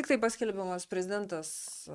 tik tai paskelbiamas prezidentas,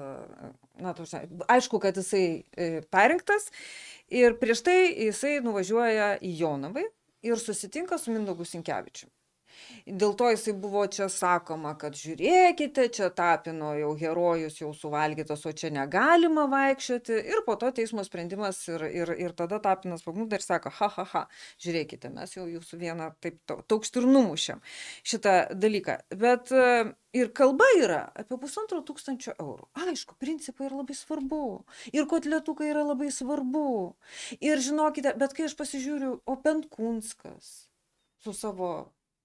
aišku, kad jisai perrinktas ir prieš tai jisai nuvažiuoja į Jonavą ir susitinka su Mindaugu Sinkevičiumi. Dėl to jisai buvo čia sakoma, kad žiūrėkite, čia Tapino jau herojus jau suvalgytas, o čia negalima vaikščioti. Ir po to teismo sprendimas ir tada Tapinas pagunda ir sako, žiūrėkite, mes jau jūsų vieną taip taukšt ir numušėm šitą dalyką. Bet ir kalba yra apie 1500 eurų. Aišku, principai yra labai svarbu. Ir kotletukai yra labai svarbu. Ir žinokite, bet kai aš pasižiūriu, o Benkunskas su savo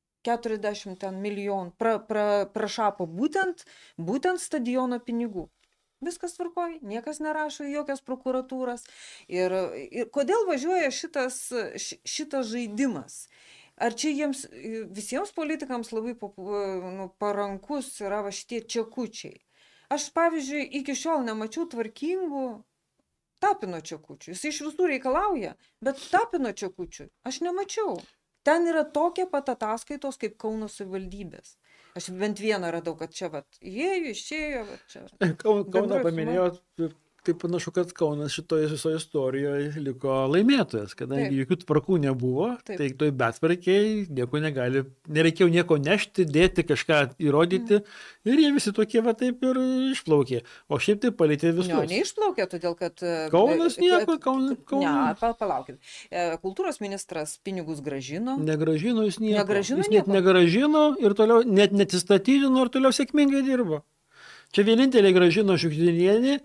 40 milijonų prašapo būtent stadiono pinigų. Viskas tvarkoja, niekas nerašo į jokias prokuratūras. Ir kodėl važiuoja šitas žaidimas? Ar čia jiems visiems politikams labai parankus yra va šitie čekučiai? Aš, pavyzdžiui, iki šiol nemačiau tvarkingų Tapino čekučių. Jis iš visų reikalauja, bet Tapino čekučių aš nemačiau. Ten yra tokia pat ataskaitos kaip Kauno savivaldybės. Aš bent vieną radau, kad čia įėjo, išėjo. Kauną paminėjot, tai panašu, kad Kaunas šitoje visoje istorijoje liko laimėtojas, kadangi jokių tvarkų nebuvo, tai toj betvarkiai nereikėjo nieko nešti, dėti, kažką įrodyti ir jie visi tokie taip ir išplaukė. O šiaip tai palėtė visus. Neišplaukė, todėl kad... Kaunas nieko, palaukit. Kultūros ministras pinigus gražino. Negražino jis nieko. Jis net negražino ir toliau net neatsistatydino ir toliau sėkmingai dirbo. Čia vienintelė gražino Šiugždinienė.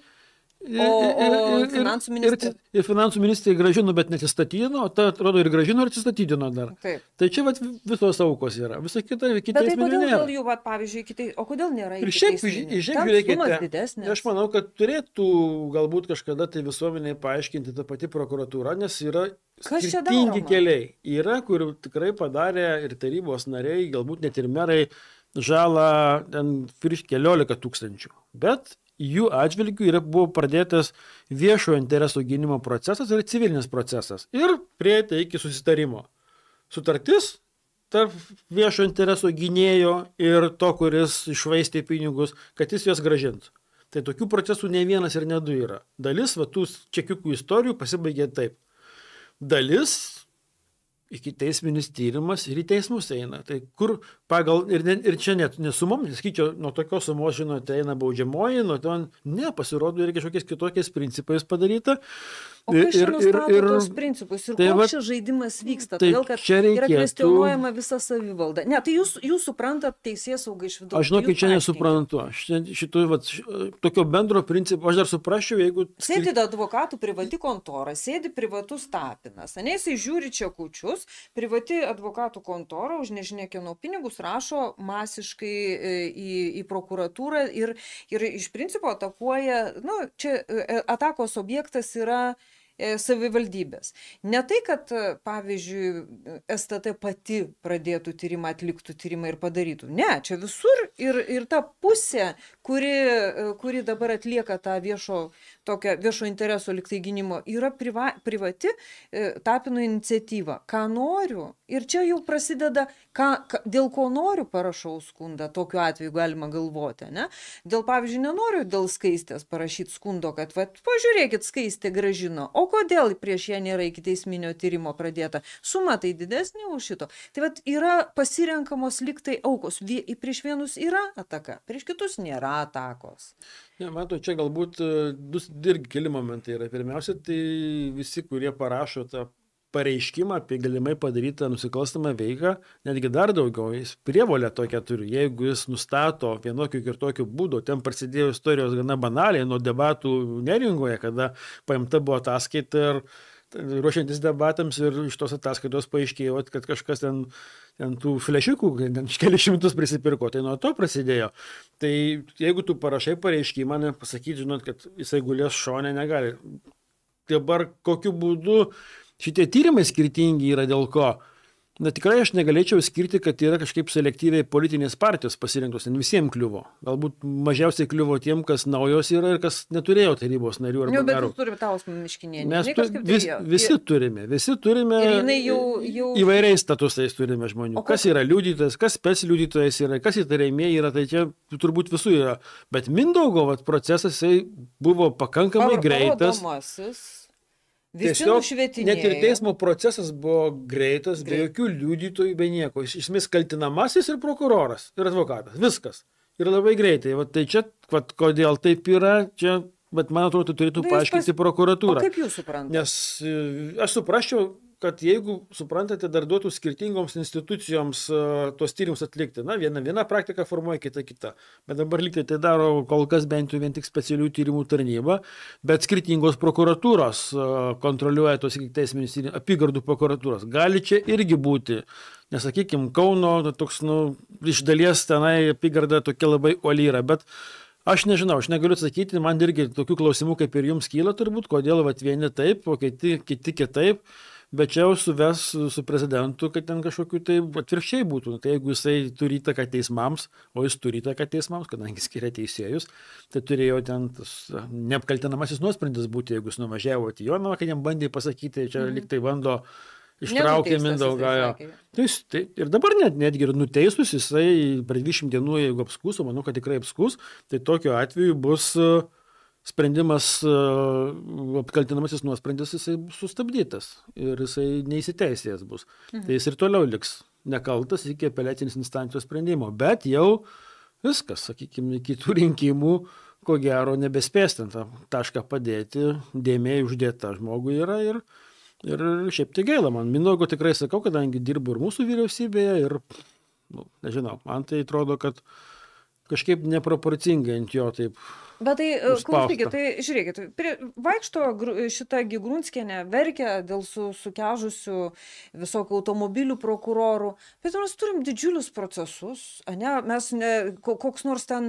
O finansų ministrė? Ir finansų ministrė gražino, bet neatsistatydino, o ta atrodo ir gražino ir atsistatydino dar. Taip. Tai čia visos aukos yra. Visa kita bet tai kodėl dėl jų, pavyzdžiui, o kodėl nėra ir šiaip, žiūrėkite, aš manau, kad turėtų galbūt kažkada tai visuomeniai paaiškinti tą patį prokuratūrą, nes yra skirtingi keliai. Yra, kur tikrai padarė ir tarybos nariai, galbūt net ir merai žalą virš 14 000. Bet jų atžvilgių buvo pradėtas viešojo intereso gynimo procesas ir civilinis procesas. Ir prieita iki susitarimo. Sutartis tarp viešojo intereso gynėjo ir to, kuris iššvaistė pinigus, kad jis juos grąžintų. Tai tokių procesų ne vienas ir ne du yra. Dalis tų čekiukų istorijų pasibaigė taip. Dalis iki teisminis tyrimas ir į teismus eina. Tai kur pagal, ir čia net nesumom, sakyčiau, nuo tokios sumos, žinote, eina baudžiamoji, nuo to pasirodo ir kažkokiais kitokiais principais padaryta. O kas čia nustato tos principus ir koks čia žaidimas vyksta? Todėl, kad yra kvestionuojama visa savivalda. Ne, tai jūs suprantat teisėsaugą iš vidaus. Aš žinokit, čia nesuprantu. Tokio bendro principo, aš dar suprasčiau, jeigu... Sėdi advokatų privati kontora, sėdi privatus Tapinas, jisai žiūri čekučius, privati advokatų kontora už nežinia kieno pinigus rašo masiškai į prokuratūrą ir iš principo atakuoja, čia atakos objektas yra savivaldybės. Ne tai, kad, pavyzdžiui, STT pati pradėtų tyrimą, atliktų tyrimą ir padarytų. Ne, čia visur ir ta pusė, kuri dabar atlieka tą viešo intereso liktai gynimo, yra privati Tapino iniciatyva. Ką noriu? Ir čia jau prasideda, dėl ko noriu parašau skundą, tokiu atveju galima galvoti. Ne? Dėl, pavyzdžiui, nenoriu dėl Skaistės parašyti skundo, kad pažiūrėkit, Skaistė grąžino. O kodėl prieš ją nėra ikiteisminio tyrimo pradėta? Suma tai didesnė už šito. Tai yra pasirenkamos liktai aukos. Prieš vienus yra ataka, prieš kitus nėra atakos. Ne, matau, čia galbūt irgi keli momentai yra. Pirmiausia, tai visi, kurie parašo tą pareiškimą apie galimai padarytą nusikalstamą veiką, netgi dar daugiau, jis prievolę tokią turi. Jeigu jis nustato vienokiu ir tokiu būdu, ten prasidėjo istorijos gana banaliai nuo debatų Neringoje, kada paimta buvo ataskaita ir ruošiantis debatams ir iš tos ataskaitos paaiškėjo, kad kažkas ten tų flešiukų, kelius šimtus prisipirko, tai nuo to prasidėjo. Tai jeigu tu parašai pareiškimą, pasakyti, žinot, kad jisai gulės šone negali. Dabar kokiu būdu šitie tyrimai skirtingi yra dėl ko? Na tikrai aš negalėčiau skirti, kad yra kažkaip selektyviai politinės partijos pasirinktos, ten visiems kliuvo. Galbūt mažiausiai kliuvo tiem, kas naujos yra ir kas neturėjo tarybos narių arba merų. Bet jūs turime tavos Miškinienė. Mes visi turime įvairiais statusais turime žmonių. Kas yra liudytojas, kas spec liudytojas yra, kas įtariamieji yra, tai čia turbūt visų yra. Bet Mindaugo procesas buvo pakankamai greitas. Tiesiog net ir teismo procesas buvo greitas, be jokių liudytojų, be nieko. Iš esmės kaltinamasis ir prokuroras, ir advokatas. Viskas. Ir labai greitai. Tai čia, kodėl taip yra, čia, bet man atrodo, turėtų paaiškinti prokuratūrą. O kaip jūs suprantate? Nes aš suprasčiau, kad jeigu, suprantate, dar duotų skirtingoms institucijoms tuos tyrimus atlikti. Na, viena praktika formuoja, kita. Bet dabar lygtai tai daro kol kas bent jau vien tik specialių tyrimų tarnyba, bet skirtingos prokuratūros kontroliuoja tos teisminius tyrimus, apygardų prokuratūros. Gali čia irgi būti, nesakykime, Kauno, toks, iš dalies tenai apygarda tokia labai uoli yra, bet aš nežinau, aš negaliu atsakyti, man irgi tokių klausimų kaip ir jums kyla turbūt, kodėl vieni taip, o kiti kitaip. Bet čia jau suves su prezidentu, kad ten kažkokiu tai atvirkščiai būtų. Tai jeigu jisai turi įtaką teismams, o jis turi įtaką teismams, kadangi skiria teisėjus, tai turėjo ten neapkaltinamasis nuosprendis būti, jeigu jis nuvažiavo į Jonavą, kad jam bandė pasakyti, čia lyg tai bando ištraukė Mindaugą. Ir dabar netgi ir nuteisus, jisai per 20 dienų, jeigu apskūs, o manau, kad tikrai apskūs, tai tokiu atveju bus sprendimas, apkaltinamasis nuosprendis, jisai bus sustabdytas ir jisai neįsiteisėjęs bus. Tai jis ir toliau liks nekaltas iki apeliacinės instancijos sprendimo. Bet jau viskas, sakykime, iki tų rinkimų, ko gero, nebespės ten tą tašką padėti, dėmė uždėta žmogui yra ir šiaip tai gaila man. Mindaugo tikrai sakau, kadangi dirbu ir mūsų vyriausybėje ir, nežinau, man tai atrodo, kad kažkaip neproporcingai ant jo taip. Bet tai, klausykit, tai žiūrėkit, vaikšto šitą Grunskienę, verkia dėl sukežusių visokių automobilių prokurorų, bet mes turim didžiulius procesus, mes koks nors ten,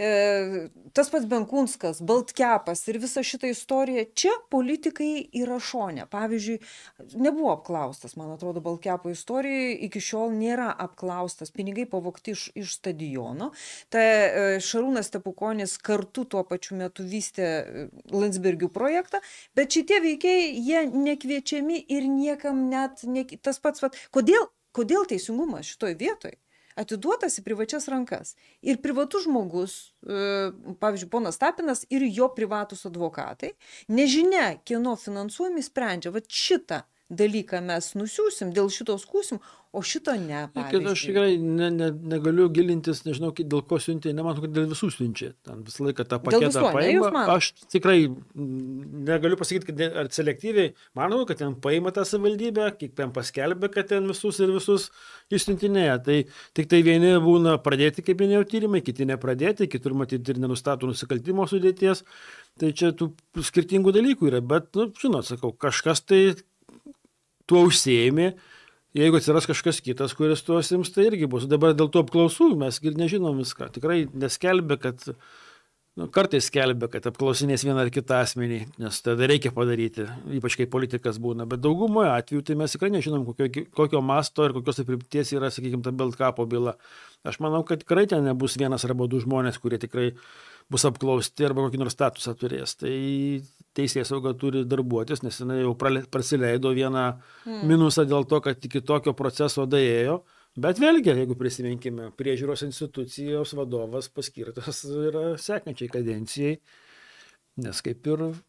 tas pats Benkunskas, Baltkepas ir visa šita istorija, čia politikai yra šone. Pavyzdžiui, nebuvo apklaustas, man atrodo, Baltkepo istorijoje iki šiol nėra apklaustas, pinigai pavogti iš stadiono, tai Šarūnas Stepukonis kartu tuo pačiu metu vystė Landsbergių projektą, bet šitie veikėjai, jie nekviečiami ir niekam net, tas pats, kodėl teisingumas šitoj vietoj atiduotas į privačias rankas. Ir privatus žmogus, pavyzdžiui, ponas Tapinas ir jo privatus advokatai, nežinia, kieno finansuojami sprendžia, šitą dalyką mes nusiųsim, dėl šito skūsim, o šito ne, pavyzdžiui. Aš tikrai negaliu gilintis, nežinau, dėl ko siuntė, nemanau, kad dėl visų siunčia. Ten visą laiką tą paketą paima. Aš tikrai negaliu pasakyti, kad ar selektyviai, manau, kad ten paima tą savivaldybę, kiek ten paskelbė, kad ten visus išsiuntinėja. Tai tik tai vieni būna pradėti, kaip minėjau, tyrimai, kiti nepradėti, kitur matyti ir nenustato nusikaltimo sudėties. Tai čia tų skirtingų dalykų yra, bet, žinot, sakau, kažkas tai tuo užsiėmė. Jeigu atsiras kažkas kitas, kuris tuo sims, tai irgi bus. Dabar dėl tų apklausų mes ir nežinom viską. Tikrai neskelbė, kad, kartais skelbė, kad apklausinės vieną ar kitą asmenį, nes tada reikia padaryti, ypač kai politikas būna. Bet daugumoje atveju tai mes tikrai nežinom, kokio masto ir kokios apripties yra, sakykime, ta Baltkepo byla. Aš manau, kad tikrai ten nebus vienas arba du žmonės, kurie tikrai bus apklausti arba kokį nors statusą turės. Tai teisėsauga turi darbuotis, nes jinai jau praleido vieną minusą dėl to, kad iki tokio proceso daėjo. Bet vėlgi, jeigu prisiminkime, priežiūros institucijos vadovas paskirtas yra sekančiai kadencijai, nes kaip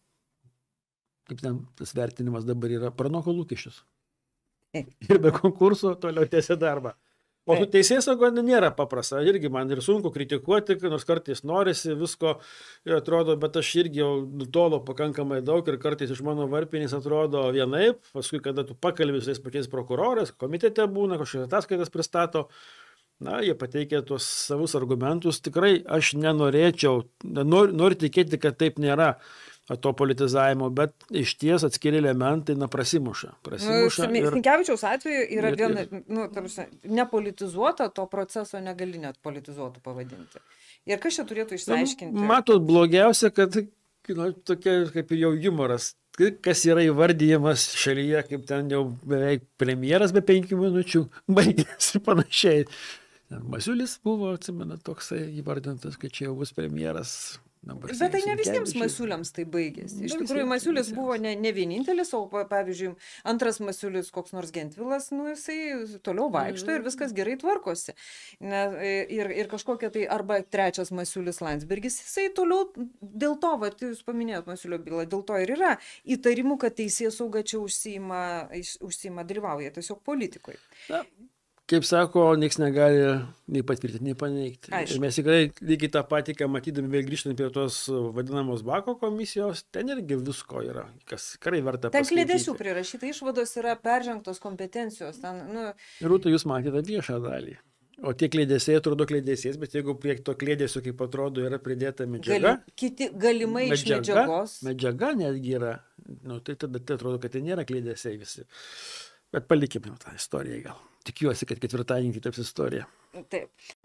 ten tas vertinimas dabar yra, pranoko lūkesčius. Ir be konkurso toliau tęsia darbą. O su teisėsauga nėra paprasta, irgi man ir sunku kritikuoti, nors kartais norisi visko, atrodo, bet aš irgi jau nutolo pakankamai daug ir kartais iš mano varpinės atrodo vienaip, paskui kada tu pakalbi su tais pačiais prokurorais, komitete būna, kažkokias ataskaitas pristato, jie pateikia tuos savus argumentus, tikrai aš nenorėčiau, noriu tikėti, kad taip nėra to politizavimo, bet iš ties atskiri elementai prasimuša. Sinkevičiaus atveju yra viena, nepolitizuota, to proceso negali net politizuotų pavadinti. Ir kas čia turėtų išsiaiškinti? Matot, blogiausia, kad tokia kaip ir jau humoras. kas yra įvardyjamas šalyje, kaip ten jau beveik premjeras be 5 minučių baigėsi panašiai. Masiulis buvo, atsimena, toksai įvardintas, kad čia jau bus premjeras. Bet tai ne visiems Masiuliams tai baigėsi. Iš tikrųjų, Masiulis buvo ne vienintelis, o pavyzdžiui, antras Masiulis, koks nors Gentvilas, jisai toliau vaikšto ir viskas gerai tvarkosi. Ir kažkokia tai, arba trečias Masiulis Landsbergis, jisai toliau, dėl to, jūs paminėjot Masiulio bylą, dėl to ir yra įtarimų, kad teisėsauga čia užsiima, dalyvauja tiesiog politikoje. Na. Kaip sako, nieks negali nei patvirtinti, nei paneigti. Aišku. Ir mes tikrai lygiai tą patį, ką matydami vėl grįžtant prie tos vadinamos Bako komisijos, ten irgi visko yra, kas karai verta paskaityti. Ten kliedesių prirašyta, išvados yra peržengtos kompetencijos. Rūta, jūs matėte viešą dalį. O tie kliedesiai atrodo kliedesiais, bet jeigu prie to kliedesio, kaip atrodo, yra pridėta medžiaga. Kiti galimai iš medžiagos. Medžiaga netgi yra. Tai tada atrodo, kad tai nėra kliedesiai visi. Bet palikime tą istoriją gal. Tikiuosi, kad ketvirtadienį kitaps istorija. Taip.